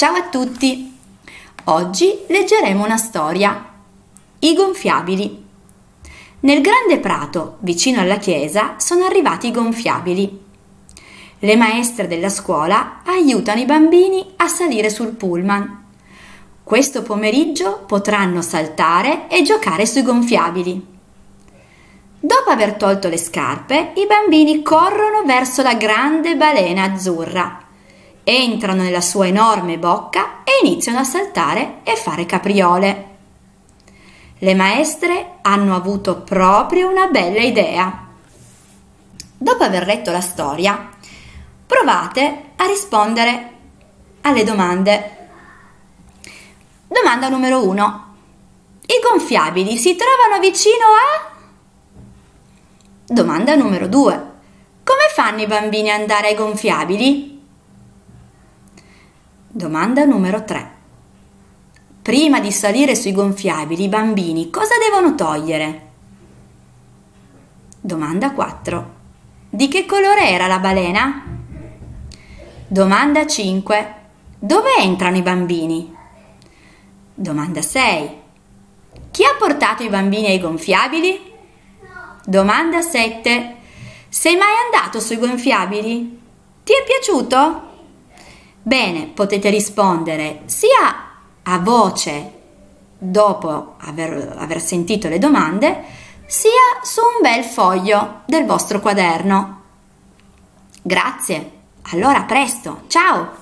Ciao a tutti! Oggi leggeremo una storia. I gonfiabili. Nel grande prato, vicino alla chiesa, sono arrivati i gonfiabili. Le maestre della scuola aiutano i bambini a salire sul pullman. Questo pomeriggio potranno saltare e giocare sui gonfiabili. Dopo aver tolto le scarpe, i bambini corrono verso la grande balena azzurra. Entrano nella sua enorme bocca e iniziano a saltare e fare capriole. Le maestre hanno avuto proprio una bella idea. Dopo aver letto la storia, provate a rispondere alle domande. Domanda numero 1. I gonfiabili si trovano vicino a... Domanda numero 2. Come fanno i bambini ad andare ai gonfiabili? Domanda numero 3. Prima di salire sui gonfiabili, i bambini cosa devono togliere? Domanda 4. Di che colore era la balena? Domanda 5. Dove entrano i bambini? Domanda 6. Chi ha portato i bambini ai gonfiabili? Domanda 7. Sei mai andato sui gonfiabili? Ti è piaciuto? Bene, potete rispondere sia a voce dopo aver sentito le domande, sia su un bel foglio del vostro quaderno. Grazie, allora a presto, ciao!